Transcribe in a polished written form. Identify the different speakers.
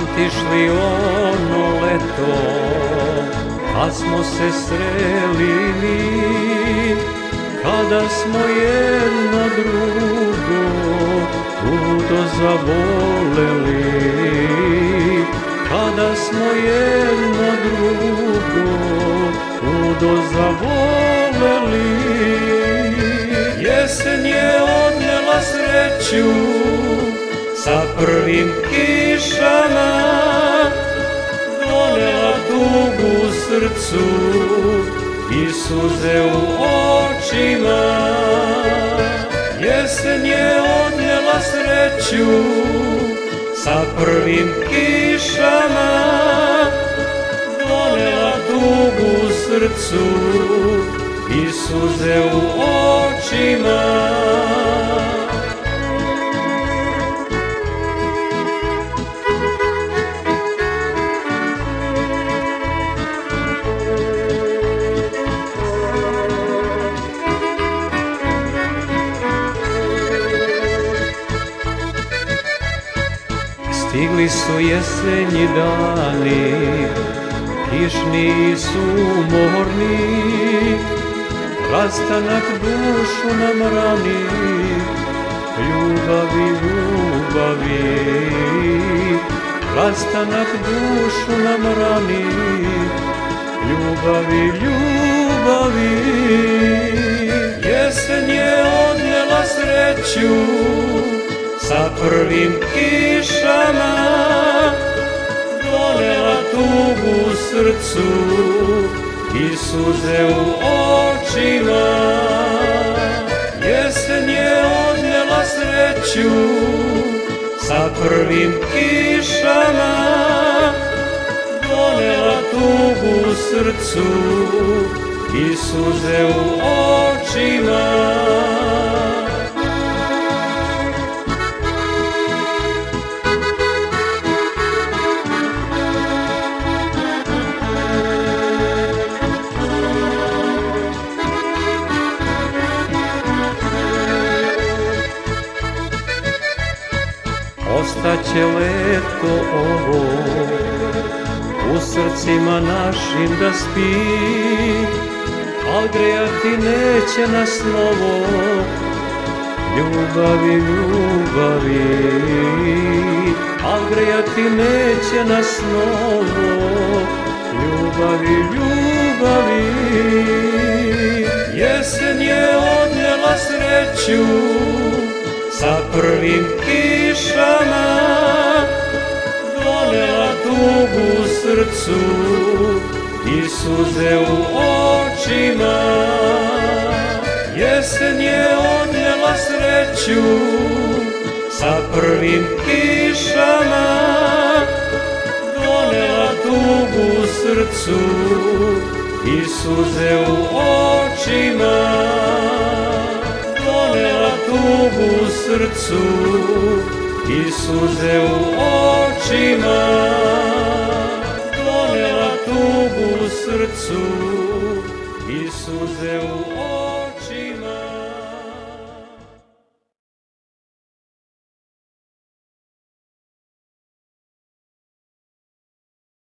Speaker 1: Pamtiš li ono leto kad smo se sreli mi, kada smo jedno drugo ludo zavoleli, kada smo jedno drugo ludo zavoleli. Jesen je odnela sreću sa prvim kišama, donela tugu u srcu i suze u očima. Jesen je odnela sreću sa prvim kišama, donela tugu u srcu i suze u očima. Stigli su jesenji dani, kišni i sumorni, rastanak dušu nam rani, ljubavi, ljubavi. Rastanak dušu nam rani, ljubavi, ljubavi. Jesen je odnela sreću sa prvim kišama, donela tugu u srcu i suze u očima. Jesen je odnela sreću sa prvim kišama, donela tugu u srcu i suze u očima. Ostaće leto ovo u srcima našim da spi, al grejati neće nas novo, ljubavi, ljubavi. Al grejati neće nas novo, ljubavi, ljubavi. Jesen je odnela sreću sa prvim kišama, donela tugu u srcu i suze u očima. Jesen je odnela sreću sa prvim kišama, donela tugu u srcu i suze u očima. Donela tugu u srcu i suze u očima. Donela tugu u srcu i suze u očima.